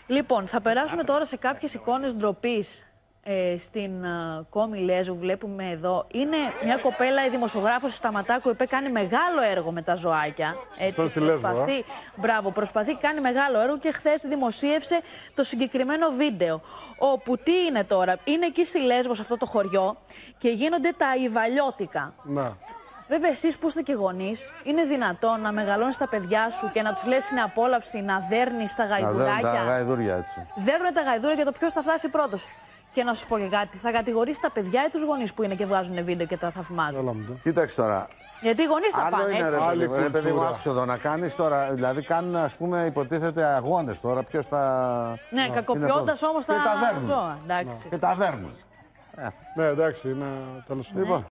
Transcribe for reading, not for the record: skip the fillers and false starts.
Λοιπόν, θα περάσουμε τώρα σε κάποιες εικόνες ντροπής στην Κόμη Λέζου. Βλέπουμε εδώ. Είναι μια κοπέλα, η δημοσιογράφος η Σταματάκου, η οποία κάνει μεγάλο έργο με τα ζωάκια. Έτσι, προσπαθεί, προσπαθεί, κάνει μεγάλο έργο και χθες δημοσίευσε το συγκεκριμένο βίντεο. Όπου τι είναι τώρα, είναι εκεί στη Λέσβο, σε αυτό το χωριό, και γίνονται τα Ιβαλιώτικα. Να. Βέβαια, εσείς που είστε και γονείς, είναι δυνατόν να μεγαλώνεις τα παιδιά σου και να τους λες είναι απόλαυση, να δέρνεις τα γαϊδουράκια. Τα γαϊδούρια έτσι. Δέρνουν τα γαϊδούρια για το ποιος θα φτάσει πρώτος. Και να σου πω και κάτι, θα κατηγορήσει τα παιδιά ή τους γονείς που είναι και βγάζουν βίντεο και τα θαυμάζουν. Κοίταξε τώρα. Γιατί οι γονείς θα πάνε, είναι, έτσι. ρε παιδί μου, άκουσε εδώ να κάνεις τώρα. Δηλαδή κάνουν, ας πούμε, υποτίθεται αγώνες τώρα. Ποιος τα. Ναι, κακοποιώντας όμως τα ζώα. Και τα δέρνουν. Ναι, εντάξει, είναι τέλος πάντων.